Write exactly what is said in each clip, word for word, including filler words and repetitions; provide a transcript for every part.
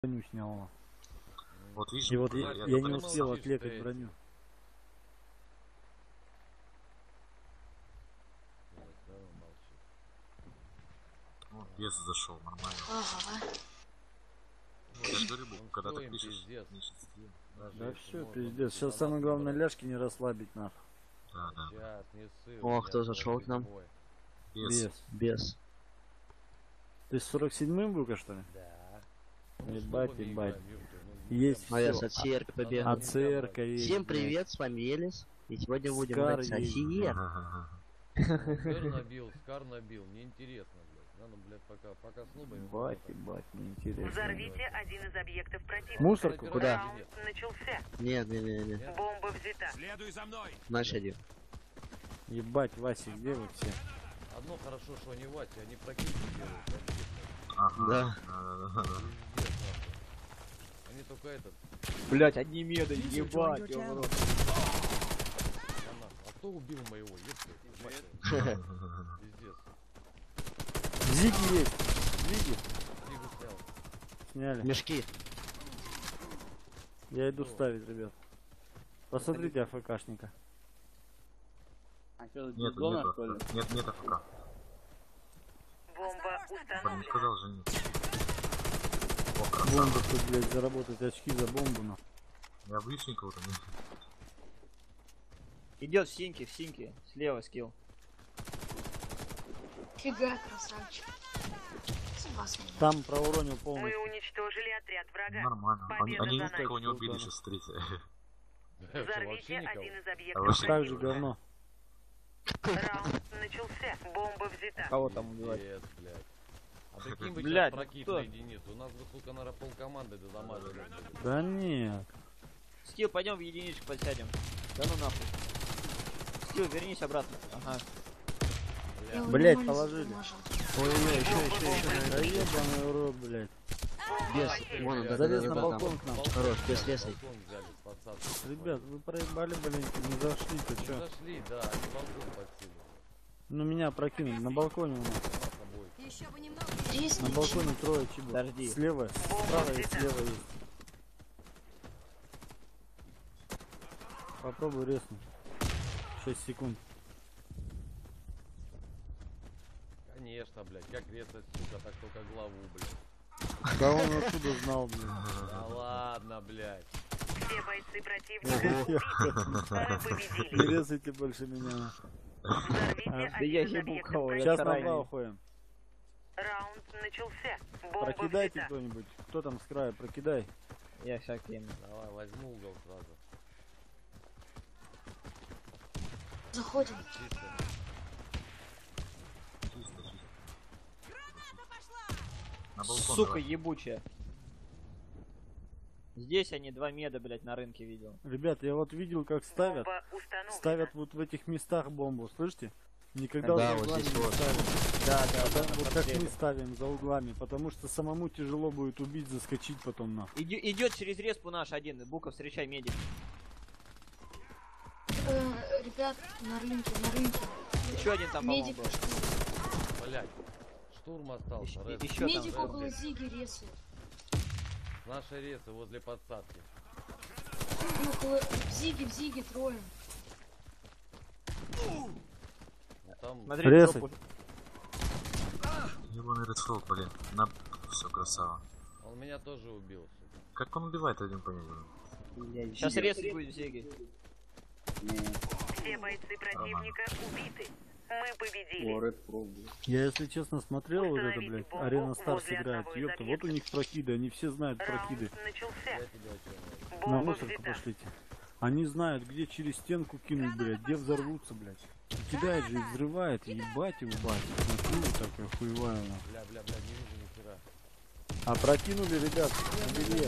броню сняла. Вот видишь, и вот я, я, я не успел откликать откликать броню. Ну, без зашел, нормально. Ага. Ну, я же говорю, когда ты пишешь, да, да все, пиздец. Сейчас самое главное ляжки не расслабить нах. Да, да. О, кто зашел к нам? Без. Без. Без. Ты с сорок седьмым бука, что ли? Да. Ебать, ебать. Есть А я все. с АЦРК побегал. А ЦРК есть. Всем привет, с вами Елис. И сегодня будем Скар играть с есть. АСИЕ. Скар набил, Скар набил. Мне интересно, блядь. Надо, блядь, пока, пока с нубами. Ебать, ебать, неинтересно. Взорвите один из объектов противника. Мусорку? Куда? Раунд начался. Нет, не, не, не. Бомба взята. Следуй за мной. Наш один. Ебать, Вася, где вы все? Одно хорошо, что они Вася, они прокидки делают. Ага. Да. Пиздец, нахуй. Они только этот. Блять, одни меды, ебать, его в рот. А кто убил моего? Ёпта, пиздец. Зиги есть. Зиги. Зигу снял. Сняли. Мешки. Я иду ставить, ребят. Посмотрите АФКшника. А что, Нет, дона, нет, что ли? нет, нет, пока. Бомба Не установлена. сказал же нет. О, Бомба красавчик. тут, блядь, заработать очки за бомбу, на. Я обычно никого-то не. Идет в синьке, в синьке. Слева скилл. Фига, красавчик. Спас меня. Там прауронил Мы полностью. уничтожили отряд врага. Нормально. Они, Победа они за нами. никого не убили Да. сейчас встретили. Взорвите один из объектов вообще Так же противника. говно. Раунд начался. Бомба взята. Кого там убивать? Пиздец, блядь. А прикинь бы Блядь, сейчас прокид кто? на единицу. У нас бы, сука, наверное, полкоманды додамажили. Да нет. Скилл, пойдем в единичку подсядем. Да ну нахуй. Скилл, вернись обратно. Ага. Я его Блядь, нормально положили. задамажил. Ой-ой-ой, еще, еще, еще. Да ебаный урод, блядь. Без. Вон он, да, да, Залез да, на да, балкон к нам. Хорош, без лесой. Балкон взяли, подсадку. Ребят, вы проебали, блин, не зашли, то чё? Зашли, да, они балкон подсели. Ну меня прокинули, на балконе у нас. Нас с тобой. Здесь На ничего. балконе трое чебу. Подожди. Слева, справа и слева есть. Попробуй резнуть. шесть секунд. Конечно, блядь, как резать, сука, так только главу, блядь. Да он откуда знал, блин. Да ладно, блядь. Все бойцы противника убиты. Мы Не победили. резайте больше меня. Взорвите А, да я один из ебу объектов кого, я Сейчас противника. на два крайний. уходим. Раунд начался. Бомба Прокидайте взята. кто-нибудь. Кто там с края, прокидай. Я ща кину. Давай, возьму угол сразу. Заходим. Чисто. Чисто, чисто. На балкон Сука давай. ебучая. Здесь они два меда, блять, на рынке видел. Ребят, я вот видел, как ставят. Бомба установлена. Ставят вот в этих местах бомбу, слышите? Никогда Да, за вот углами здесь не вот. ставят. Да, да, да. Да, вот как мы ставим за углами, потому что самому тяжело будет убить, заскочить потом на. Идет через респу наш один. Бука, встречай медик. Э, ребят, на рынке, на рынке. Еще один там, по-моему, Медик, был. Блядь. Штурм остался. Еще- Рэд. еще там медик был. около Зиги рисует. Наши ресы возле подсадки. Около в Зиге, в Зиге трое. Ну, там... Смотри, Резать. тропу. Ебаный редфлог, блин. На... Все, красава. Он меня тоже убил, сука. Как он убивает, один понять. Сейчас резать будет в Зиге. Все бойцы противника убиты. Мы победили. Я, если честно, смотрел вот это, Установить блядь, бомбу Арена Старс возле играет. одного из Ёпта, вот у них прокиды, они все знают прокиды. Раунд начался. Я тебя что, На Бомба мусорку взята. пошлите. Они знают, где через стенку кинуть, блядь, где взорвутся, блядь. И кидает же и взрывает, ебать его, бать. Смотри, такая хуевая. на. бля, бля, бля, не вижу ни хера. А прокинули, ребят, побери.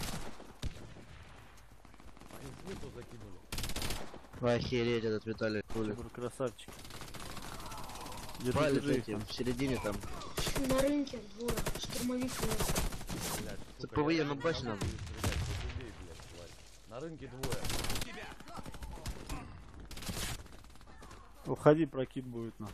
Они снизу закинули. Вы охереть, этот Виталий Кулик. Чебур, красавчик. Где ты Палит держи их эти, там? в середине там. На рынке двое. Штурмовик лез. Блядь, Ты сука, по я военному не базе могу надо. стрелять, вот убей, блядь, тварь. На рынке двое. Уходи, прокид будет, на.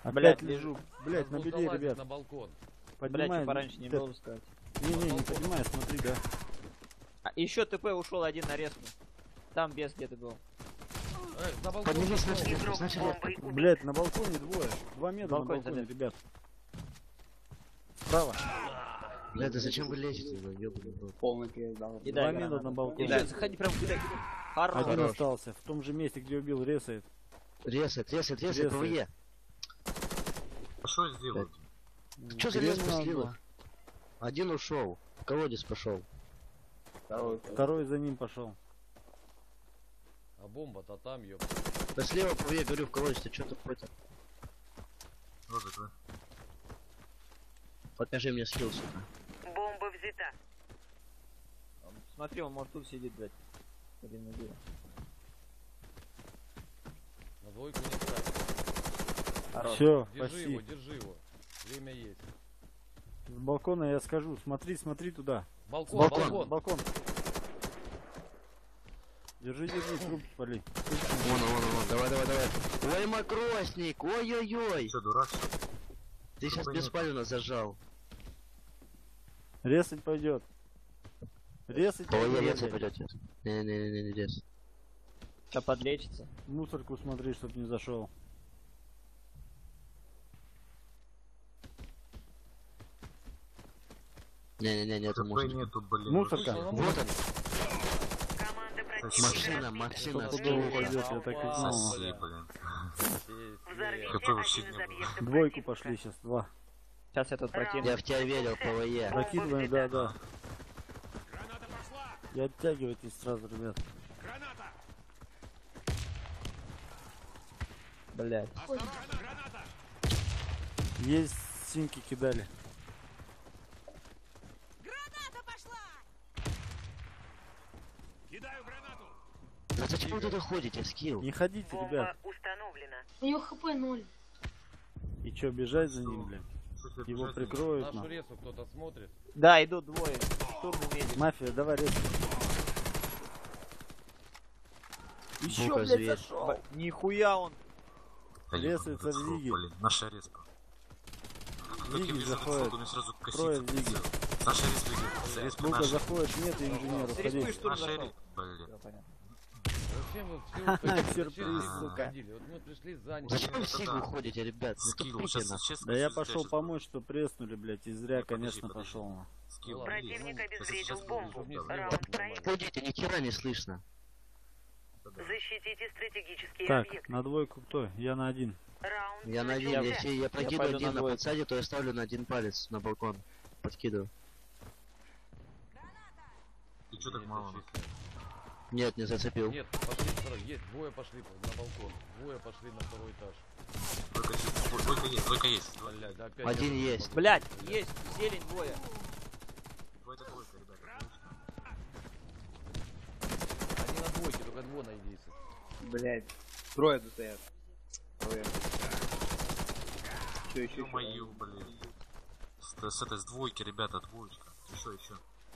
Опять Блядь, лежу. Блять, Надо набери, залазить ребят. на балкон. Блять, Поднимай. типа раньше не Т- было сказать. Не-не, не поднимай, смотри, да. А, еще ТП ушел один на резку. Там без где-то был. Эй, на балкон. Поднимись на зашел. шлем, Игрок на шлем. бомбой убит. Блять, на балконе двое. Два метра на Балкон балконе, залез. ребят. Справа. Бля, да зачем вы лезете? Ну, ёбаный рот. Полный передал. И Два дай метра гранату. на И балконе. всё, заходи прям кидай. Хорош. Один Хорош. остался. В том же месте, где убил, ресает. Ресает, ресает, ресает, Ресает. ПВЕ. А что сделать? Чё за лес Гренада. слила? Один ушел. В колодец пошел. Второй. Второй за ним пошел. А бомба-то там, ёп. Да слева ПВЕ, говорю, в колодец, ты чё такой-то? Вот это. Покажи мне скилл, сука. Бомба взята. Смотри, он может тут сидит, блядь. Один на один. На двойку не ставь. Хорош. Все, Держи его, спаси. держи его. Время есть. С балкона я скажу. Смотри, смотри туда. Балкон, Балкон. балкон. Балкон. Держи, держи, труп пали. Вон, он, вон, он, вон. Давай, давай, давай. Ой, макросник, ой-ой-ой. Что, дурак? что ли? Ты сейчас Понятно. беспалевно зажал. Резать пойдет. Резать ПВЕ пойдет. резать пойдет сейчас. Не-не-не, не рез. Сейчас подлечится. Мусорку смотри, чтоб не зашел. Не-не-не, нет, это ХП мусор. нету, блин. Мусорка. Вышел на Вот он, Команда противника машина, разбита. машина, Стопудово скилл. пойдет, я так и знал. Соси, блин. Взорвите Какой вообще один из не объектов Двойку противника. пошли сейчас, два. Сейчас я тут прокину. Я в тебя верил, ПВЕ. Прокидываем, да, да. И оттягивайтесь сразу, ребят. Блядь. Есть синьки кидали. Да зачем вы туда ходите, скилл? Не ходите, Бомба ребят. установлена. У него хп ноль. И чё, бежать за ним, блядь? Что, Его бежать? прикроют, Нашу нам. ресу кто-то смотрит. Да, идут двое. Штурму медик. Мафия, давай резать. Еще, Бука, блядь, зверь. зашел. Б- Нихуя он. Да Резается ебаный в рот, Зиге. блин. Наша респа. Как я Зиги вижу заходит. рисунок, у меня сразу Трое косится. Зиги. Наша респа идет. Респа Бука наша. заходит, нет инженера, Рискуешь, уходи. штурм Наша зашел. ре- Блин. Всё, понятно. Зачем вы все уходили? Сюрприз, Зачем вы сука. уходили? Вот мы пришли заняли. Зачем вы Это в сигу да. уходите, ребят? Ну Скилл, тупите сейчас, нахуй. честно. Да я сейчас, пошел сейчас. помочь, что преснули, блядь, и зря, Не, подожди, конечно, подожди. пошел. на. Скилл, Ладно. есть. Противник Сейчас, обезвредил сейчас, бомбу. чтобы не сейчас, сливать Раунд нормально. проигран. Ходите, ни хера не слышно. Защитите стратегические Так, объекты. на двойку кто? Я на один. Раунд Я на один, начался. если я прокину пойду один на на двойку. подсаде, то я ставлю на один палец на балкон. Подкидываю. И что так Нет, мало? зачислено. Нет, не зацепил. Нет, пошли второй. Есть, двое пошли на балкон. Двое пошли на второй этаж. Двойка есть, двойка есть, двойка есть. Блядь, да опять. Один я- есть. Блядь, есть. Зелень двое. Двойка, двойка, ребята. Они на двойке, только двое найдите. Блять. Трое тут стоят. Трое. Еще, еще, Ё-моё, блин. С, с этой с двойки, ребята, двоечка. Еще, еще.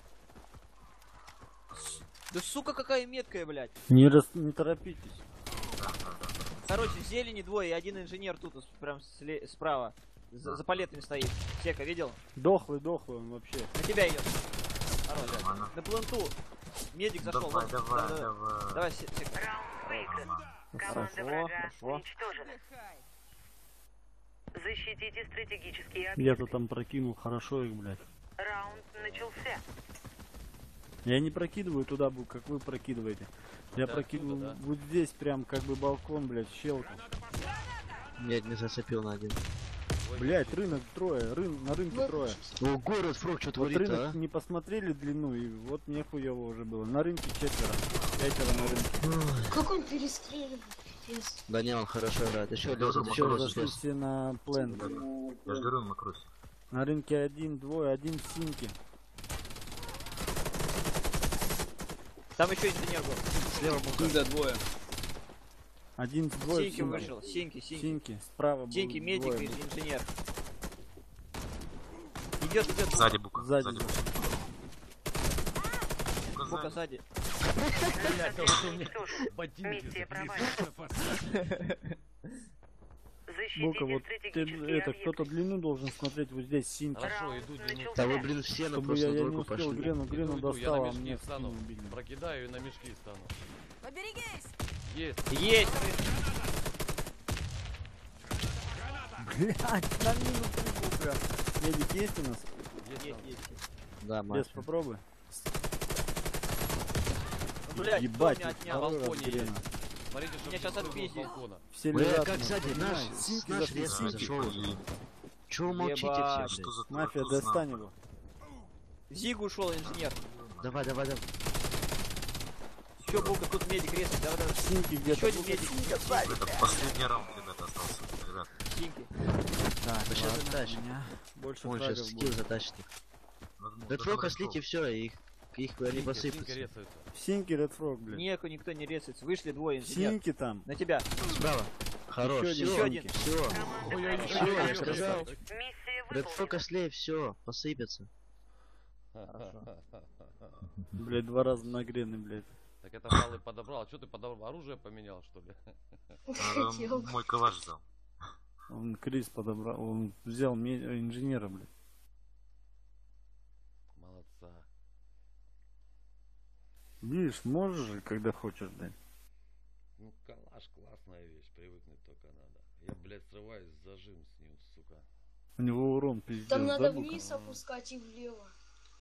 Да сука, какая меткая, блядь. Не, рас... не торопитесь. Короче, в зелени двое, и один инженер тут, прям сле- справа. За, за палетами стоит. Сека, видел? Дохлый, дохлый он вообще. На тебя идет. Хорош. Нормально. На пленту. Медик зашел. Давай, вон. давай, Да-да-да. давай. Давай, Се- Сека. Раунд выигран. Команда Хорошо, врага хорошо. уничтожена. Защитите стратегические Я-то объекты. там прокинул хорошо их, блядь. Раунд начался. Я не прокидываю туда, бу- как вы прокидываете. Я Да, прокидываю оттуда, да. вот здесь прям как бы балкон, блядь, щелку. Нет, не зацепил на один. Двойка Блядь, чистая. рынок трое, рын... на рынке трое. О, город, фрог, что Вот творит, рынок а? не посмотрели длину, и вот мне хуёво уже было. На рынке четверо, пятеро на рынке. Как он перестреливает? Пиздец. Да не, он хорошо играет. Еще Да, лезет, да, еще макрос Зашли лезет. все на плен. Я же говорю, макрос. На рынке один, двое, один в синьке. Там еще инженер был. Слева бука. Сюда двое. Один с двое в Синьки синьке. вышел. Синьки, синьки. Синьки, справа был Синьки, медик двое. и инженер. Идет, идет. Сзади бука. Сзади. Сзади бука. Бука Бока сзади. сзади. Блядь, а вот у меня Уничтожен. ботинки Миссия загребли. Защитите Булка, вот ты, стратегические это, кто-то объекты. длину должен смотреть вот здесь, синьки. Хорошо, иду длину. Да вы, блин, все на Чтобы я, просто я не двойку успел пошли. Грену, Грену Иду, иду, я достал, на а мне мешки в стану. спину били. Прокидаю и на мешки стану. Поберегись! Есть. Есть! Блядь, на мину прибыл прям. Медик есть у нас? Есть, Есть, там. есть. Да, Без, мафия. попробуй. Ну, блядь, Ебать, кто меня тут отнял? второй раз балконе Грена. Смотрите, что Меня щас отпиздит. с балкона. Все Бля, лежат, как ну, сзади, наш, понимаешь? Синьки наш зашли, резко синьки. зашел. Блин, Чего вы молчите Ебать. все, что за Мафия, твой достань его. Зиг ушел, инженер. блядь? Давай, давай, давай. Еще Булка, тут медик резать, давай, давай. Синьки Еще где-то. один медик. Это последний раунд, ребята, остался. Ребят, Синьки. Так, Мы щас ладно, затащим. у меня больше Он фрагов сейчас скилл будет. затащит их. надо- надо Red Frog Red слите, Frog. все, их, их они Синьки, синьки посыпятся. резаются. Синьки, Red Frog, блядь. Неку никто не резается. Вышли двое, инженер. Синьки там. На тебя. Справа. Хорош, Еще один, все, еще один. все. Ой-ой-ой, Всё, я ой-ой-ой, сказал. ой-ой-ой. Миссия Red Frog выполнена. ослей, все, посыпется. Блядь, два раза на Грены, блядь. Так это малый подобрал. А что ты подобрал? Оружие поменял, что ли? А, Хотел. Мой калаш взял. Он Крис подобрал, он взял ме- инженера, блядь. Молодца. Видишь, можешь же, когда хочешь, блядь. Ну, калаш классная вещь, привыкнуть только надо. Я, блядь, срываюсь, зажим с ним, сука. У него урон пиздец. Там да, надо Бука? вниз опускать и влево.